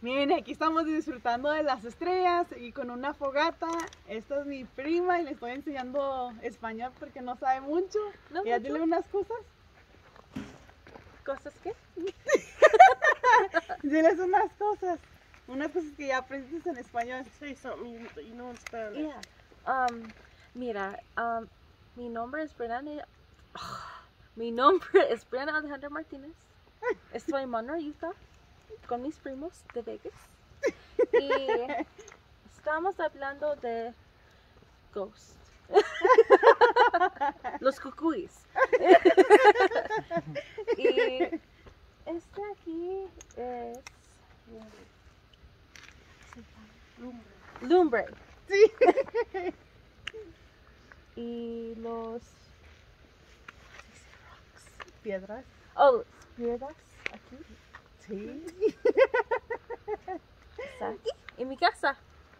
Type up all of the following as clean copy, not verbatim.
Miren, aquí estamos disfrutando de las estrellas y con una fogata. Esta es mi prima y le estoy enseñando español porque no sabe mucho. No y ya mucho. dile unas cosas. ¿Cosas qué? Diles unas cosas. Unas cosas que ya aprendiste en español. Say something that you know in Spanish. Yeah. Mira, mi nombre es Brianna. Mi nombre es Brianna Alejandra Martínez. Estoy en Monroe, Utah, con mis primos de Vegas. Y estamos hablando de ghosts. Los cucuys. Y este aquí es lumbre. Sí. Y los Piedras. oh, piedras aquí. Sí. Está aquí, en mi casa.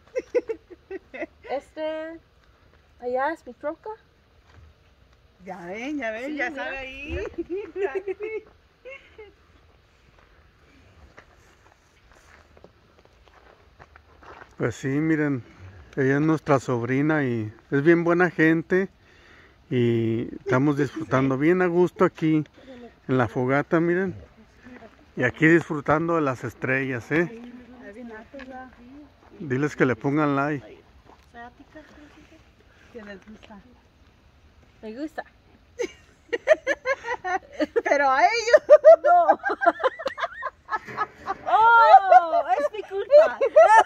Allá es mi troca. Ya ven, Sí, ya mira, sabe ahí. Pues sí, miren, ella es nuestra sobrina y es bien buena gente y estamos disfrutando bien a gusto aquí en la fogata, miren. Y aquí disfrutando de las estrellas, ¿eh? Diles que le pongan like. Que les gusta. Me gusta. Pero a ellos. No. Oh, es mi culpa.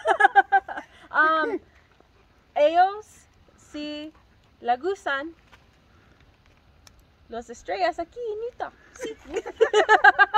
Ellos sí le gustan las estrellas aquí en Utah. Sí.